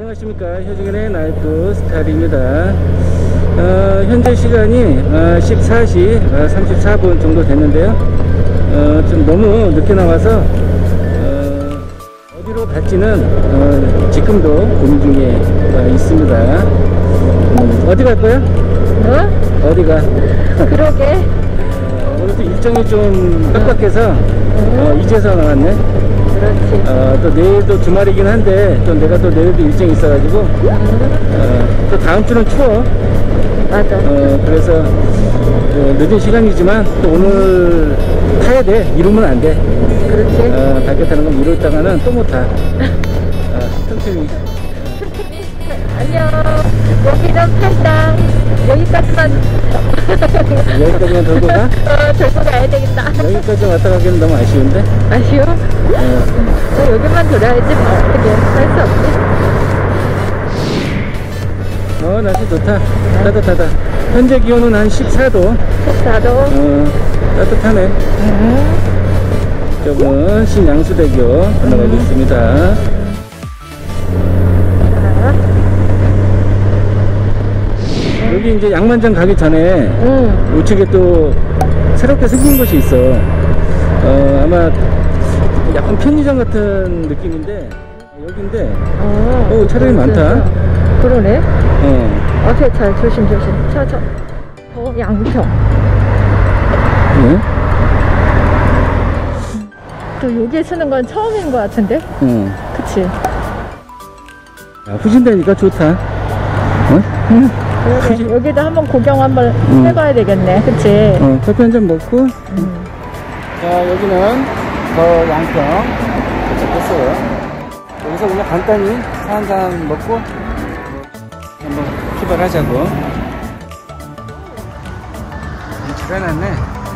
안녕하십니까. 효중현의 나이트 스타일입니다. 현재 시간이 14시 34분 정도 됐는데요. 좀 너무 늦게 나와서 어디로 갈지는 지금도 고민 중에 있습니다. 어디 갈 거야? 어디가? 그러게. 오늘도 일정이 좀 빡빡해서 이제서 나왔네. 그렇지. 또 내일도 주말이긴 한데 또 내가 또 내일도 일정이 있어가지고 또 다음 주는 추워. 맞아. 그래서 늦은 시간이지만 또 오늘 타야 돼. 이러면 안 돼. 그렇지. 밝게 타는 건 미뤘다가는 또 못 타. 틈틈이. 안녕. 여기는 팔당. 여기까지만. 여기까지만 돌고 가? 돌고 가야 되겠다. 여기까지 왔다 가기는 너무 아쉬운데? 아쉬워? 여기만 돌아야지 뭐. 어떻게 할 수 없지. 날씨 좋다. 따뜻하다. 현재 기온은 한 14도. 14도. 따뜻하네. 이쪽은 신양수대교 건너가겠습니다. 여기 이제 양만장 가기 전에 우측에 또 새롭게 생긴 곳이 있어. 아마 약간 편의점 같은 느낌인데 여기인데 차량이 많다. 그러네. 앞에 차 조심. 차. 양평. 네? 또 여기에 쓰는 건 처음인 것 같은데? 그치? 후진대니까 좋다. 그러게. 여기도 한번 구경 한번 해봐야 되겠네. 그치? 커피 한 잔 먹고. 자, 여기는 더 양평 도착했어요. 여기서 그냥 간단히 차 한 잔 먹고 한번 출발하자고. 잘 해놨네.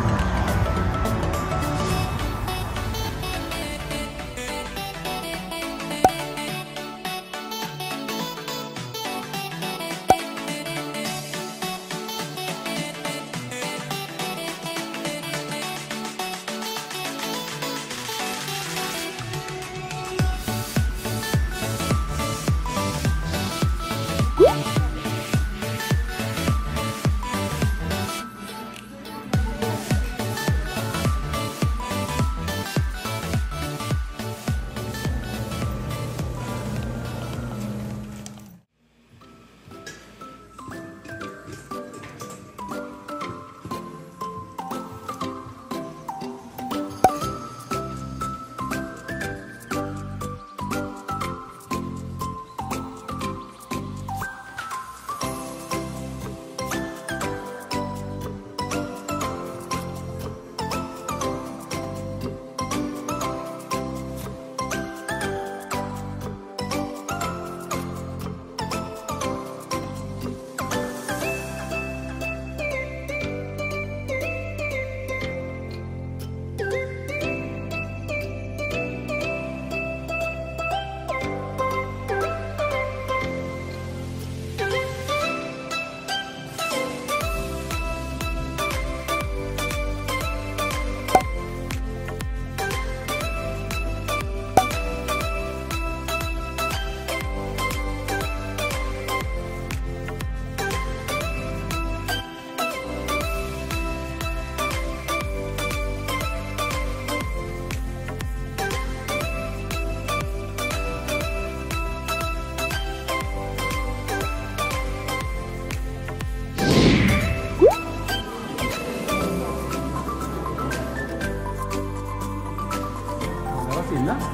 나갈 수 있나?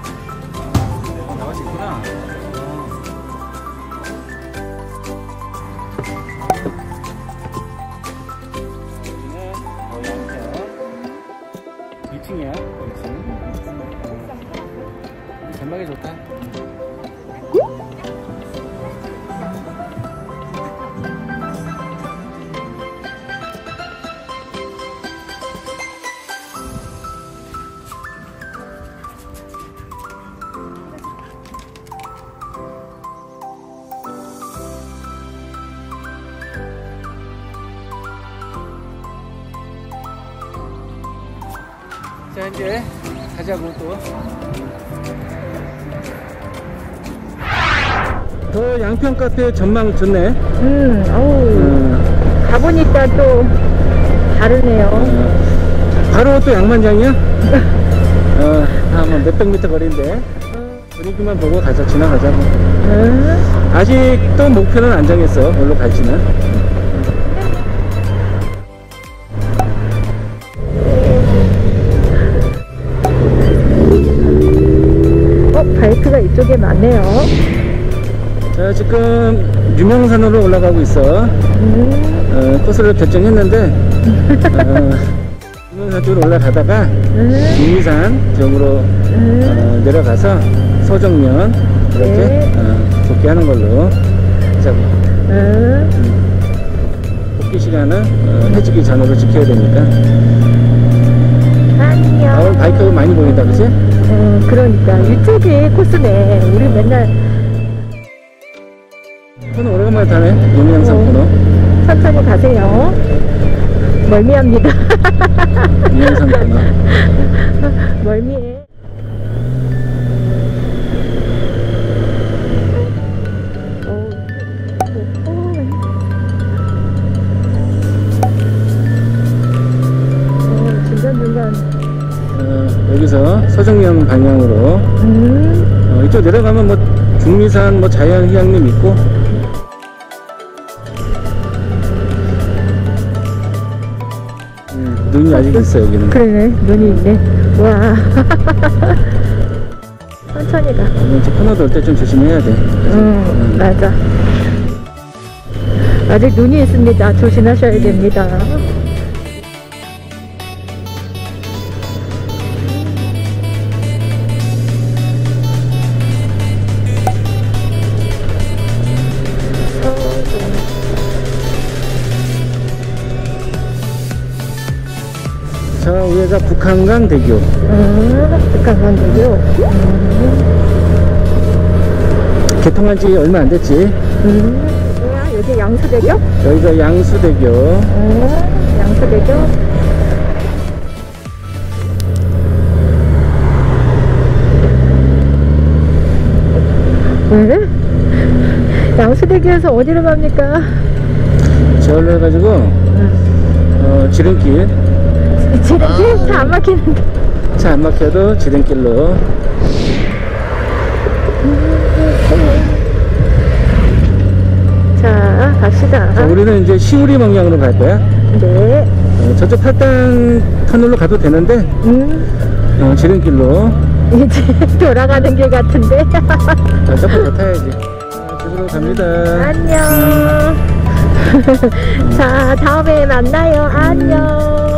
나갈 수 있구나. 여기는 양평 2층이야. 2층. 전망이 좋다. 자, 이제 가자고 또. 저 양평 카페 전망 좋네. 어우. 가보니까 또 다르네요. 바로 또 양만장이야? 한 몇백 미터 거리인데 분위기만 보고 가자. 지나가자고. 아직도 목표는 안 정했어. 뭘로 갈지는. 바이크가 이쪽에 많네요. 자, 지금 유명산으로 올라가고 있어. 코스를 결정했는데 유명산 쪽으로 올라가다가 중리산 쪽으로 내려가서 소정면 이렇게 복귀하는 걸로 하자고. 복귀 시간은 해지기 전으로 지켜야 되니까. 안녕. 오늘 바이크가 많이 보인다, 그치? 그러니까 이쪽이 코스네. 우리 맨날 코너 오래간만에 타네. 유명산 코너. 천천히 가세요. 멀미합니다. 유명산 코너. 멀미해. 중간중간 여기서 서정면 방향으로 이쪽 내려가면 뭐 중리산 뭐 자연휴양림 있고 눈이 아직 있어. 여기는 그러네. 눈이 있네. 와. 천천히 가. 이제 코너 돌 때 좀 조심해야 돼. 맞아. 아직 눈이 있습니다. 조심하셔야 됩니다. 저 위에가 북한강대교. 북한강대교. 개통한 지 얼마 안 됐지. 여기 양수대교? 여기가 양수대교. 양수대교. 왜? 양수대교에서 어디로 갑니까? 저걸로 해가지고 지름길. 지름길? 차 안 막히는데. 차 안 막혀도 지름길로. 자, 갑시다. 자, 우리는 이제 시우리 방향으로 갈 거야. 네. 저쪽 팔당 터널로 가도 되는데 지름길로. 이제 돌아가는 길 같은데. 조금 더 타야지. 집으로 갑니다. 안녕. 자, 다음에 만나요. 안녕.